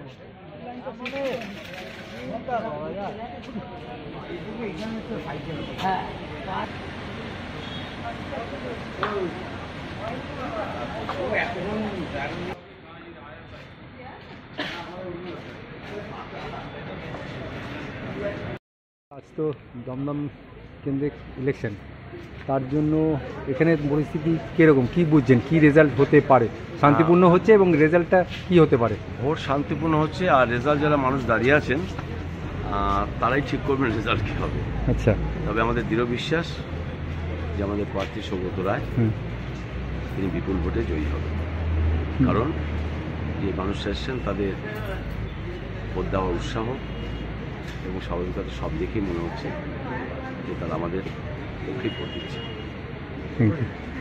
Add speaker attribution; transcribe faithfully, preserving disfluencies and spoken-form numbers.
Speaker 1: আজ তো দমদম কেন্দ্রিক ইলেকশন, তার জন্য এখানের পরিস্থিতি কীরকম, কী বুঝছেন, কী রেজাল্ট হতে পারে? শান্তিপূর্ণ হচ্ছে এবং রেজাল্টটা কী হতে পারে?
Speaker 2: ভোট শান্তিপূর্ণ হচ্ছে, আর রেজাল্ট যারা মানুষ দাঁড়িয়ে আছেন তারাই ঠিক করবেন রেজাল্ট কী হবে।
Speaker 1: আচ্ছা,
Speaker 2: তবে আমাদের দৃঢ় বিশ্বাস যে আমাদের প্রার্থী সৌগত রায় তিনি বিপুল ভোটে জয়ী হবেন, কারণ যে মানুষ এসছেন তাদের ভোট দেওয়ার উৎসাহ এবং স্বাভাবিকতা সব দেখেই মনে হচ্ছে যে তারা আমাদের পক্ষেই ভোট দিচ্ছে।
Speaker 1: Thank you.